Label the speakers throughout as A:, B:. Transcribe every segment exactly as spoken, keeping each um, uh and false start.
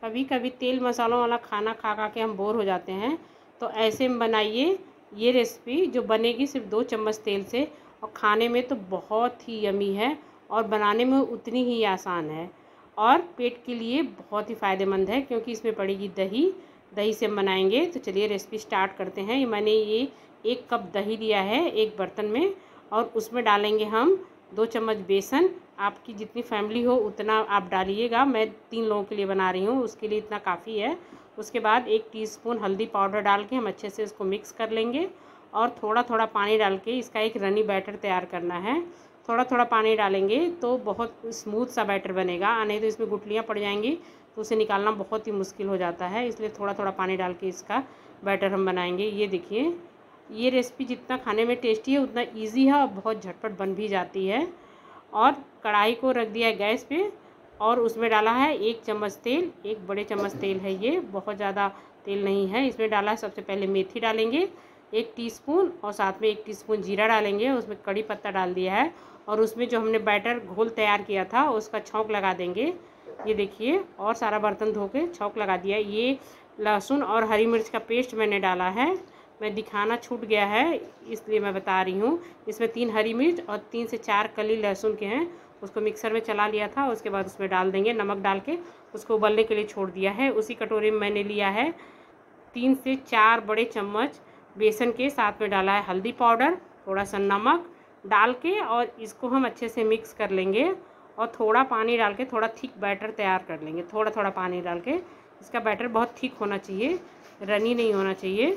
A: कभी कभी तेल मसालों वाला खाना खा खा के हम बोर हो जाते हैं, तो ऐसे में बनाइए ये रेसिपी, जो बनेगी सिर्फ दो चम्मच तेल से और खाने में तो बहुत ही यमी है और बनाने में उतनी ही आसान है और पेट के लिए बहुत ही फ़ायदेमंद है क्योंकि इसमें पड़ेगी दही। दही से हम बनाएंगे। तो चलिए रेसिपी स्टार्ट करते हैं। मैंने ये एक कप दही लिया है एक बर्तन में और उसमें डालेंगे हम दो चम्मच बेसन। आपकी जितनी फैमिली हो उतना आप डालिएगा, मैं तीन लोगों के लिए बना रही हूँ, उसके लिए इतना काफ़ी है। उसके बाद एक टीस्पून हल्दी पाउडर डाल के हम अच्छे से इसको मिक्स कर लेंगे और थोड़ा थोड़ा पानी डाल के इसका एक रनी बैटर तैयार करना है। थोड़ा थोड़ा पानी डालेंगे तो बहुत स्मूथ सा बैटर बनेगा, नहीं तो इसमें गुठलियाँ पड़ जाएंगी तो उसे निकालना बहुत ही मुश्किल हो जाता है। इसलिए थोड़ा थोड़ा पानी डाल के इसका बैटर हम बनाएंगे। ये देखिए, ये रेसिपी जितना खाने में टेस्टी है उतना इजी है और बहुत झटपट बन भी जाती है। और कढ़ाई को रख दिया है गैस पे और उसमें डाला है एक चम्मच तेल। एक बड़े चम्मच तेल है ये, बहुत ज़्यादा तेल नहीं है। इसमें डाला है सबसे पहले मेथी डालेंगे एक टीस्पून और साथ में एक टीस्पून जीरा डालेंगे। उसमें कड़ी पत्ता डाल दिया है और उसमें जो हमने बैटर घोल तैयार किया था उसका छौंक लगा देंगे। ये देखिए, और सारा बर्तन धो के छौंक लगा दिया। ये लहसुन और हरी मिर्च का पेस्ट मैंने डाला है, मैं दिखाना छूट गया है इसलिए मैं बता रही हूँ। इसमें तीन हरी मिर्च और तीन से चार कली लहसुन के हैं, उसको मिक्सर में चला लिया था। उसके बाद उसमें डाल देंगे, नमक डाल के उसको उबलने के लिए छोड़ दिया है। उसी कटोरी में मैंने लिया है तीन से चार बड़े चम्मच बेसन के, साथ में डाला है हल्दी पाउडर, थोड़ा सा नमक डाल के और इसको हम अच्छे से मिक्स कर लेंगे और थोड़ा पानी डाल के थोड़ा थिक बैटर तैयार कर लेंगे। थोड़ा थोड़ा पानी डाल के इसका बैटर बहुत थिक होना चाहिए, रनी नहीं होना चाहिए।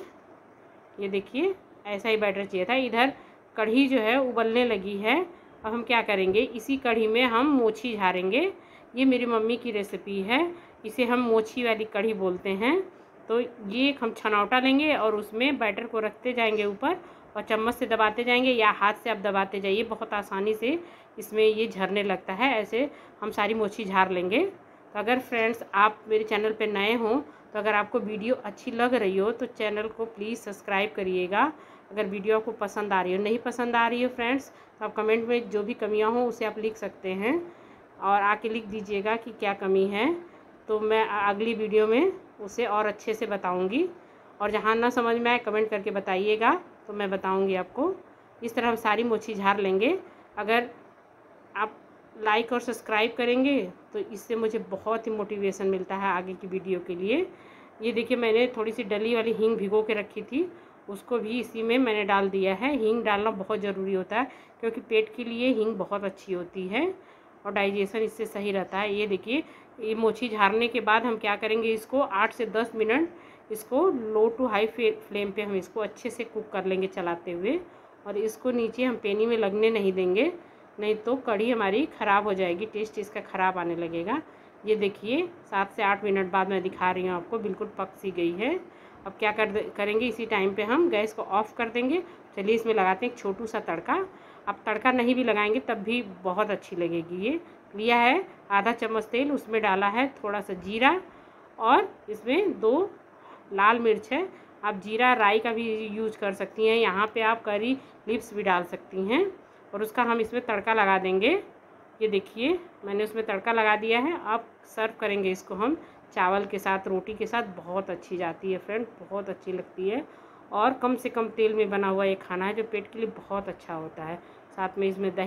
A: ये देखिए, ऐसा ही बैटर चाहिए था। इधर कढ़ी जो है उबलने लगी है। अब हम क्या करेंगे, इसी कढ़ी में हम मोची झारेंगे। ये मेरी मम्मी की रेसिपी है, इसे हम मोची वाली कढ़ी बोलते हैं। तो ये हम छनौटा लेंगे और उसमें बैटर को रखते जाएंगे ऊपर और चम्मच से दबाते जाएंगे या हाथ से आप दबाते जाइए, बहुत आसानी से इसमें ये झरने लगता है। ऐसे हम सारी मोची झार लेंगे। तो अगर फ्रेंड्स आप मेरे चैनल पर नए हों तो अगर आपको वीडियो अच्छी लग रही हो तो चैनल को प्लीज़ सब्सक्राइब करिएगा। अगर वीडियो आपको पसंद आ रही हो, नहीं पसंद आ रही हो फ्रेंड्स, तो आप कमेंट में जो भी कमियां हों उसे आप लिख सकते हैं और आके लिख दीजिएगा कि क्या कमी है, तो मैं अगली वीडियो में उसे और अच्छे से बताऊंगी। और जहाँ ना समझ में आए कमेंट करके बताइएगा तो मैं बताऊँगी आपको। इस तरह हम सारी मोची झार लेंगे। अगर आप लाइक और सब्सक्राइब करेंगे तो इससे मुझे बहुत ही मोटिवेशन मिलता है आगे की वीडियो के लिए। ये देखिए, मैंने थोड़ी सी डली वाली हींग भिगो के रखी थी, उसको भी इसी में मैंने डाल दिया है। हींग डालना बहुत ज़रूरी होता है क्योंकि पेट के लिए हींग बहुत अच्छी होती है और डाइजेशन इससे सही रहता है। ये देखिए, ये मोची झारने के बाद हम क्या करेंगे, इसको आठ से दस मिनट इसको लो टू हाई फ्लेम पे हम इसको अच्छे से कुक कर लेंगे चलाते हुए। और इसको नीचे हम पेनी में लगने नहीं देंगे, नहीं तो कढ़ी हमारी ख़राब हो जाएगी, टेस्ट इसका ख़राब आने लगेगा। ये देखिए, सात से आठ मिनट बाद मैं दिखा रही हूँ आपको, बिल्कुल पक सी गई है। अब क्या कर करेंगे, इसी टाइम पे हम गैस को ऑफ़ कर देंगे। चलिए इसमें लगाते हैं एक छोटू सा तड़का। आप तड़का नहीं भी लगाएंगे तब भी बहुत अच्छी लगेगी। ये लिया है आधा चम्मच तेल, उसमें डाला है थोड़ा सा जीरा और इसमें दो लाल मिर्च है। आप जीरा राई का भी यूज कर सकती हैं, यहाँ पे आप करी लिप्स भी डाल सकती हैं और उसका हम इसमें तड़का लगा देंगे। ये देखिए, मैंने उसमें तड़का लगा दिया है। अब सर्व करेंगे इसको हम चावल के साथ, रोटी के साथ। बहुत अच्छी जाती है फ्रेंड, बहुत अच्छी लगती है और कम से कम तेल में बना हुआ ये खाना है जो पेट के लिए बहुत अच्छा होता है। साथ में इसमें दही